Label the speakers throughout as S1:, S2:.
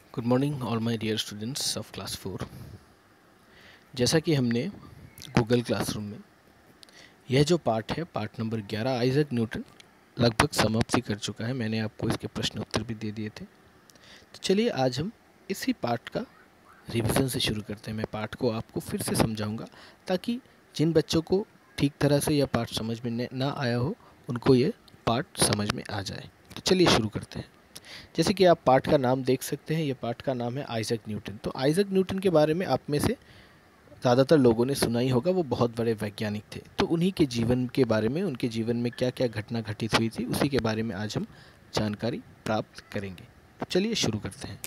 S1: Good morning all my dear students of class 4। जैसा कि हमने गूगल क्लासरूम में यह जो पार्ट है, पार्ट नंबर 11 आइजैक न्यूटन, लगभग समाप्ति कर चुका है। मैंने आपको इसके प्रश्न उत्तर भी दे दिए थे। तो चलिए आज हम इसी पार्ट का रिवीजन से शुरू करते हैं। मैं पार्ट को आपको फिर से समझाऊंगा ताकि जिन बच्चों को ठीक तरह से यह पार्ट समझ में ना आया हो उनको ये पार्ट समझ में आ जाए। तो चलिए शुरू करते हैं। जैसे कि आप पाठ का नाम देख सकते हैं, ये पाठ का नाम है आइजैक न्यूटन। तो आइजैक न्यूटन के बारे में आप में से ज़्यादातर लोगों ने सुना ही होगा। वो बहुत बड़े वैज्ञानिक थे। तो उन्हीं के जीवन के बारे में, उनके जीवन में क्या क्या घटना घटित हुई थी, उसी के बारे में आज हम जानकारी प्राप्त करेंगे। तो चलिए शुरू करते हैं।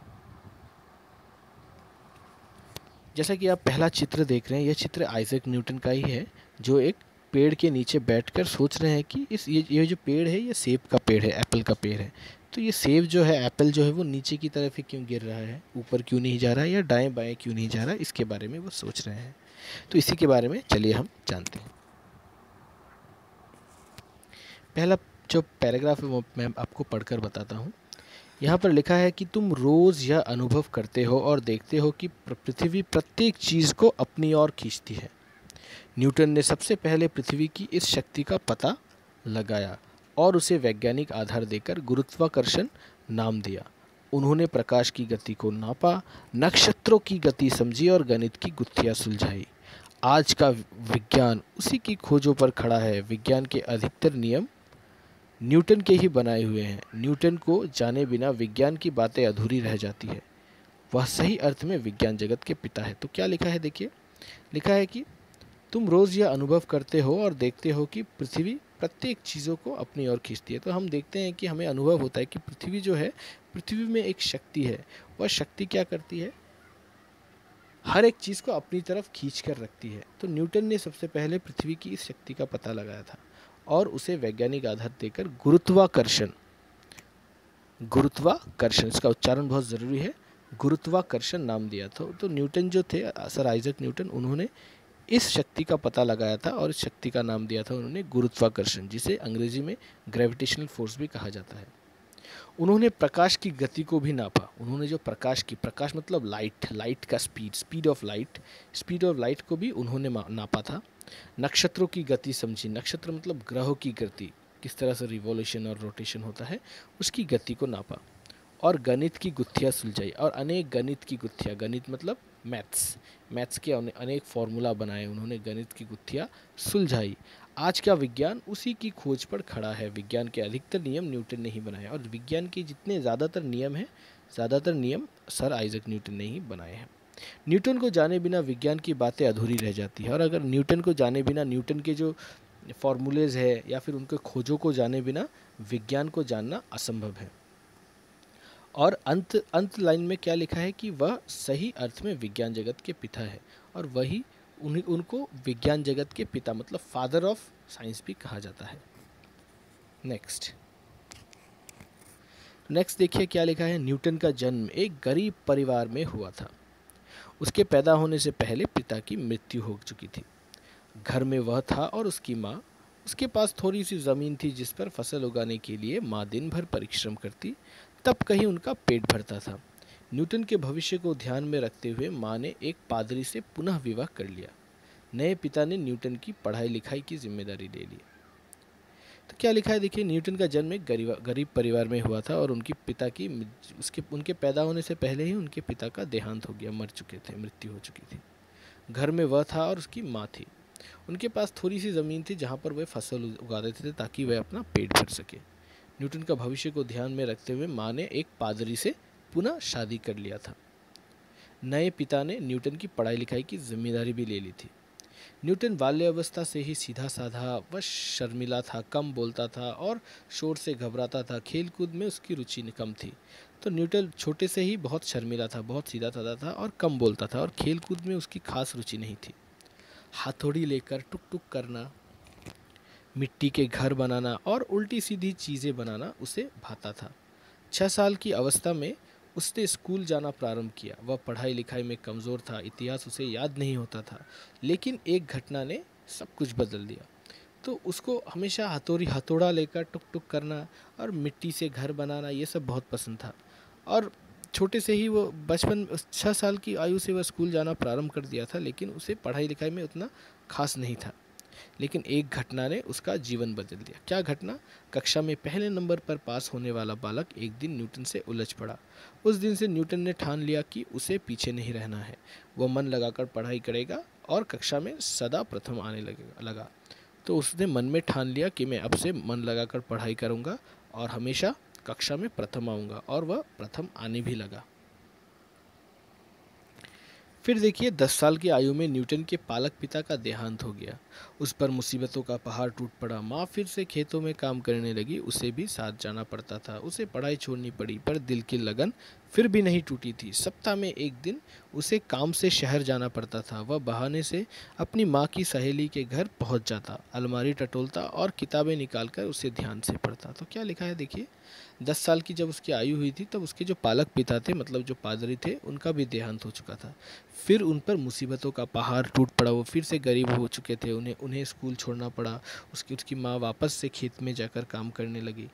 S1: जैसा कि आप पहला चित्र देख रहे हैं, यह चित्र आइजैक न्यूटन का ही है, जो एक पेड़ के नीचे बैठकर सोच रहे हैं कि ये जो पेड़ है, ये सेब का पेड़ है, एप्पल का पेड़ है। तो ये सेब जो है, एप्पल जो है, वो नीचे की तरफ ही क्यों गिर रहा है, ऊपर क्यों नहीं जा रहा है, या दाएं बाएं क्यों नहीं जा रहा है, इसके बारे में वो सोच रहे हैं। तो इसी के बारे में चलिए हम जानते हैं। पहला जो पैराग्राफ है वो मैं आपको पढ़कर बताता हूँ। यहाँ पर लिखा है कि तुम रोज़ यह अनुभव करते हो और देखते हो कि पृथ्वी प्रत्येक चीज़ को अपनी ओर खींचती है। न्यूटन ने सबसे पहले पृथ्वी की इस शक्ति का पता लगाया और उसे वैज्ञानिक आधार देकर गुरुत्वाकर्षण नाम दिया। उन्होंने प्रकाश की गति को नापा, नक्षत्रों की गति समझी और गणित की गुत्थियां सुलझाई। आज का विज्ञान उसी की खोजों पर खड़ा है। विज्ञान के अधिकतर नियम न्यूटन के ही बनाए हुए हैं। न्यूटन को जाने बिना विज्ञान की बातें अधूरी रह जाती है। वह सही अर्थ में विज्ञान जगत के पिता है। तो क्या लिखा है, देखिए। लिखा है कि तुम रोज़ यह अनुभव करते हो और देखते हो कि पृथ्वी प्रत्येक चीज़ों को अपनी ओर खींचती है। तो हम देखते हैं कि हमें अनुभव होता है कि पृथ्वी जो है, पृथ्वी में एक शक्ति है। वह शक्ति क्या करती है, हर एक चीज़ को अपनी तरफ खींच कर रखती है। तो न्यूटन ने सबसे पहले पृथ्वी की इस शक्ति का पता लगाया था और उसे वैज्ञानिक आधार देकर गुरुत्वाकर्षण, गुरुत्वाकर्षण इसका उच्चारण बहुत ज़रूरी है, गुरुत्वाकर्षण नाम दिया था। तो न्यूटन जो थे, सर आइजैक न्यूटन, उन्होंने इस शक्ति का पता लगाया था और इस शक्ति का नाम दिया था उन्होंने गुरुत्वाकर्षण, जिसे अंग्रेजी में ग्रेविटेशनल फोर्स भी कहा जाता है। उन्होंने प्रकाश की गति को भी नापा। उन्होंने जो प्रकाश मतलब लाइट, लाइट का स्पीड ऑफ लाइट को भी उन्होंने नापा था। नक्षत्रों की गति समझी। नक्षत्र मतलब ग्रहों की गति, किस तरह से रिवॉल्यूशन और रोटेशन होता है, उसकी गति को नापा। और गणित की गुत्थियाँ सुलझाई। और अनेक गणित की गुत्थियाँ, गणित मतलब मैथ्स के अनेक फॉर्मूला बनाए उन्होंने, गणित की गुत्थियाँ सुलझाई। आज का विज्ञान उसी की खोज पर खड़ा है। विज्ञान के अधिकतर नियम न्यूटन ने ही बनाए और विज्ञान के जितने ज़्यादातर नियम सर आइजैक न्यूटन ने ही बनाए हैं। न्यूटन को जाने बिना विज्ञान की बातें अधूरी रह जाती है। और अगर न्यूटन को जाने बिना, न्यूटन के जो फॉर्मूलेज है या फिर उनके खोजों को जाने बिना विज्ञान को जानना असंभव है। और अंत लाइन में क्या लिखा है कि वह सही अर्थ में विज्ञान जगत के पिता है। और वही उनको विज्ञान जगत के पिता मतलब फादर ऑफ साइंस भी कहा जाता है। नेक्स्ट देखिए क्या लिखा है। न्यूटन का जन्म एक गरीब परिवार में हुआ था। उसके पैदा होने से पहले पिता की मृत्यु हो चुकी थी। घर में वह था और उसकी माँ। उसके पास थोड़ी सी ज़मीन थी जिस पर फसल उगाने के लिए माँ दिन भर परिश्रम करती, तब कहीं उनका पेट भरता था। न्यूटन के भविष्य को ध्यान में रखते हुए माँ ने एक पादरी से पुनः विवाह कर लिया। नए पिता ने न्यूटन की पढ़ाई लिखाई की जिम्मेदारी ले ली। तो क्या लिखा है, देखिए। न्यूटन का जन्म एक गरीब परिवार में हुआ था और उनके पैदा होने से पहले ही उनके पिता का देहांत हो गया, मृत्यु हो चुकी थी। घर में वह था और उसकी माँ थी। उनके पास थोड़ी सी ज़मीन थी जहाँ पर वे फसल उगा देते थे ताकि वह अपना पेट भर सके। न्यूटन का भविष्य को ध्यान में रखते हुए माँ ने एक पादरी से पुनः शादी कर लिया था। नए पिता ने न्यूटन की पढ़ाई लिखाई की जिम्मेदारी भी ले ली थी। न्यूटन बाल्यावस्था से ही सीधा साधा व शर्मिला था, कम बोलता था और शोर से घबराता था। खेल कूद में उसकी रुचि कम थी। तो न्यूटन छोटे से ही बहुत शर्मिला था, बहुत सीधा साधा था और कम बोलता था और खेल कूद में उसकी खास रुचि नहीं थी। हथौड़ी लेकर टुक टुक करना, मिट्टी के घर बनाना और उल्टी सीधी चीज़ें बनाना उसे भाता था। 6 साल की अवस्था में उसने स्कूल जाना प्रारंभ किया। वह पढ़ाई लिखाई में कमज़ोर था, इतिहास उसे याद नहीं होता था, लेकिन एक घटना ने सब कुछ बदल दिया। तो उसको हमेशा हथौड़ा लेकर टुक टुक करना और मिट्टी से घर बनाना ये सब बहुत पसंद था। और छोटे से ही वो बचपन 6 साल की आयु से वह स्कूल जाना प्रारंभ कर दिया था, लेकिन उसे पढ़ाई लिखाई में उतना खास नहीं था। लेकिन एक घटना ने उसका जीवन बदल दिया। क्या घटना? कक्षा में पहले नंबर पर पास होने वाला बालक एक दिन न्यूटन से उलझ पड़ा। उस दिन से न्यूटन ने ठान लिया कि उसे पीछे नहीं रहना है। वह मन लगाकर पढ़ाई करेगा और कक्षा में सदा प्रथम आने लगा। तो उसने मन में ठान लिया कि मैं अब से मन लगाकर पढ़ाई करूँगा और हमेशा कक्षा में प्रथम आऊँगा, और वह प्रथम आने भी लगा। फिर देखिए, 10 साल की आयु में न्यूटन के पालक पिता का देहांत हो गया। उस पर मुसीबतों का पहाड़ टूट पड़ा। माँ फिर से खेतों में काम करने लगी। उसे भी साथ जाना पड़ता था। उसे पढ़ाई छोड़नी पड़ी, पर दिल की लगन फिर भी नहीं टूटी थी। सप्ताह में एक दिन उसे काम से शहर जाना पड़ता था। वह बहाने से अपनी माँ की सहेली के घर पहुँच जाता, अलमारी टटोलता और किताबें निकालकर उसे ध्यान से पढ़ता। तो क्या लिखा है देखिए, 10 साल की जब उसकी आयु हुई थी तब उसके जो पालक पिता थे, मतलब जो पादरी थे, उनका भी देहांत हो चुका था। फिर उन पर मुसीबतों का पहाड़ टूट पड़ा। वो फिर से गरीब हो चुके थे। उन्हें स्कूल छोड़ना पड़ा। उसकी माँ वापस से खेत में जाकर काम करने लगी,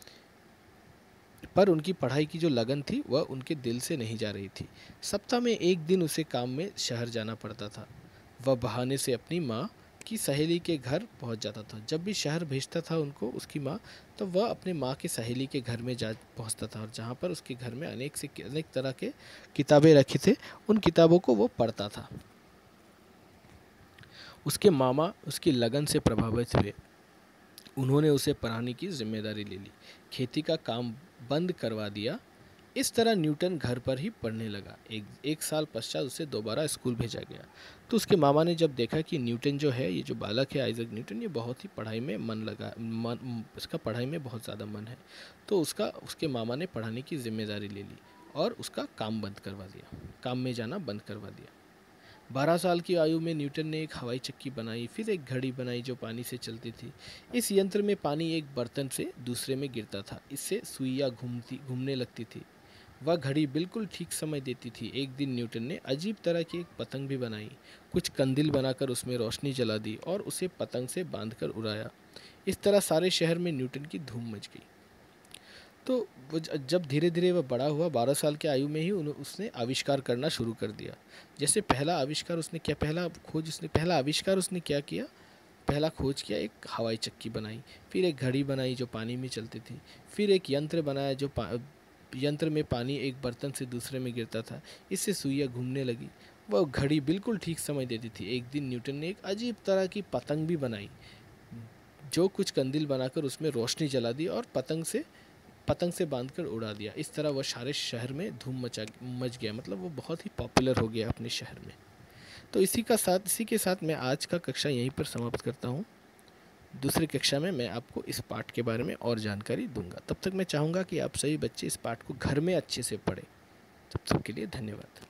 S1: पर उनकी पढ़ाई की जो लगन थी वह उनके दिल से नहीं जा रही थी। सप्ताह में एक दिन उसे काम में शहर जाना पड़ता था। वह बहाने से अपनी माँ की सहेली के घर पहुंच जाता था। जब भी शहर भेजता था उनको उसकी माँ, तो वह अपने माँ की सहेली के घर में जा पहुंचता था, और जहाँ पर उसके घर में अनेक तरह के किताबें रखी थे, उन किताबों को वो पढ़ता था। उसके मामा उसकी लगन से प्रभावित हुए। उन्होंने उसे पढ़ाने की जिम्मेदारी ले ली, खेती का काम बंद करवा दिया। इस तरह न्यूटन घर पर ही पढ़ने लगा। एक साल पश्चात उसे दोबारा स्कूल भेजा गया। तो उसके मामा ने जब देखा कि न्यूटन जो है, ये जो बालक है आइजैक न्यूटन, ये बहुत ही पढ़ाई में इसका पढ़ाई में बहुत ज़्यादा मन है, तो उसके मामा ने पढ़ाने की जिम्मेदारी ले ली और उसका काम बंद करवा दिया, काम में जाना बंद करवा दिया। 12 साल की आयु में न्यूटन ने एक हवाई चक्की बनाई, फिर एक घड़ी बनाई जो पानी से चलती थी। इस यंत्र में पानी एक बर्तन से दूसरे में गिरता था। इससे सुइयाँ घूमने लगती थी। वह घड़ी बिल्कुल ठीक समय देती थी। एक दिन न्यूटन ने अजीब तरह की एक पतंग भी बनाई। कुछ कंदील बनाकर उसमें रोशनी जला दी और उसे पतंग से बांधकर उड़ाया। इस तरह सारे शहर में न्यूटन की धूम मच गई। तो वो जब धीरे धीरे वह बड़ा हुआ, 12 साल की आयु में ही उसने आविष्कार करना शुरू कर दिया। जैसे पहला आविष्कार उसने क्या, पहला आविष्कार उसने क्या किया, पहला खोज किया, एक हवाई चक्की बनाई, फिर एक घड़ी बनाई जो पानी में चलती थी, फिर एक यंत्र बनाया जो यंत्र में पानी एक बर्तन से दूसरे में गिरता था। इससे सुइयाँ घूमने लगी। वह घड़ी बिल्कुल ठीक समय देती थी। एक दिन न्यूटन ने एक अजीब तरह की पतंग भी बनाई, जो कुछ कंदील बनाकर उसमें रोशनी जला दी और पतंग से बांधकर उड़ा दिया। इस तरह वह सारे शहर में धूम मच गया, मतलब वो बहुत ही पॉपुलर हो गया अपने शहर में। तो इसी के साथ मैं आज का कक्षा यहीं पर समाप्त करता हूँ। दूसरी कक्षा में मैं आपको इस पाठ के बारे में और जानकारी दूंगा। तब तक मैं चाहूँगा कि आप सभी बच्चे इस पाठ को घर में अच्छे से पढ़ें। तब तक के लिए धन्यवाद।